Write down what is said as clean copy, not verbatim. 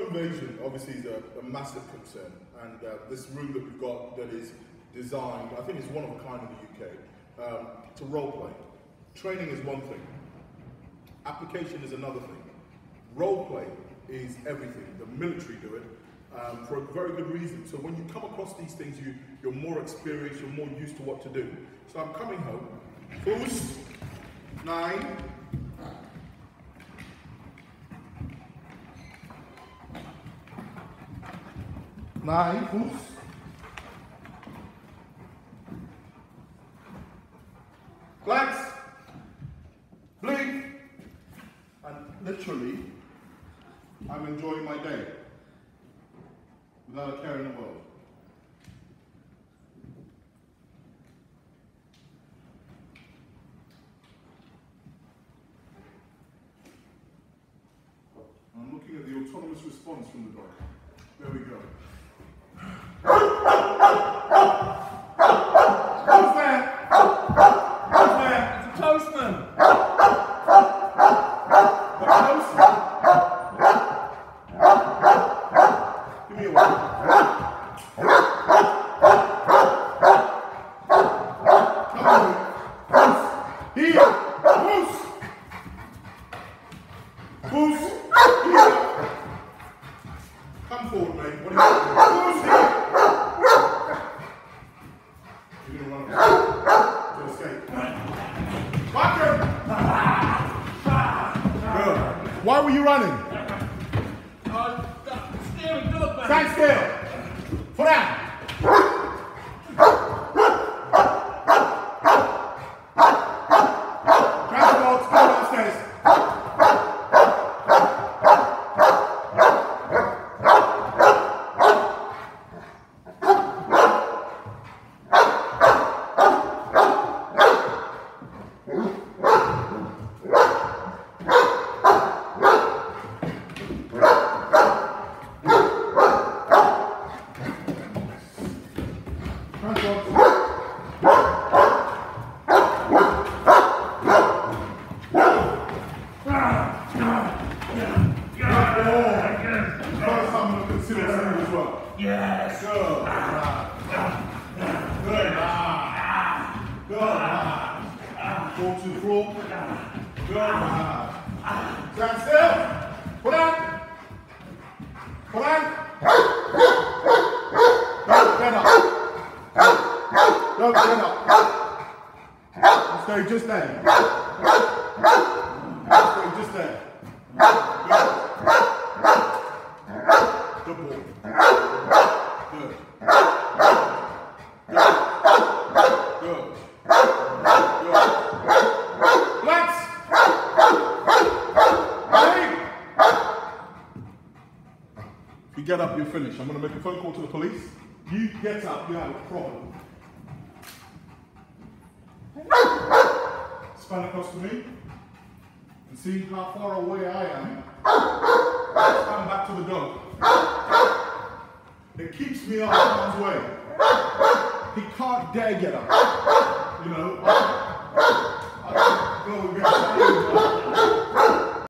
invasion obviously is a massive concern, and this room that we've got that is designed, I think it's one of a kind in the UK, to role play. Training is one thing, application is another thing. Role play is everything. The military do it for a very good reason. So when you come across these things, you're more experienced, you're more used to what to do. So I'm coming home. Foos, 9. Nine, foos. Flags. Blink. And literally, I'm enjoying my day without a care in the world. I'm looking at the autonomous response from the dog. There we go. Who's there? Who's there? It's a postman. The postman? Give me a word. Come on. Who's here? Who's here? Come forward, mate. What are you doing? Who's here? You're going to run to escape. Back him! Good. Why were you running? Steering dog, man. Stand still. Put down. Transport, go downstairs. Yes. Good. Good. Go to the floor. Good. Stand still. Put on. Put on. Go, stand up. Go, stand up. Stay just there. Stay just there. Good boy. Good. Good. Good. Good. Let's. Ready? If you get up, you're finished. I'm going to make a phone call to the police. You get up, you have a problem. Span across to me and see how far away I am. Stand back to the dog. It keeps me out of harm's way. He can't dare get up. You know, I go against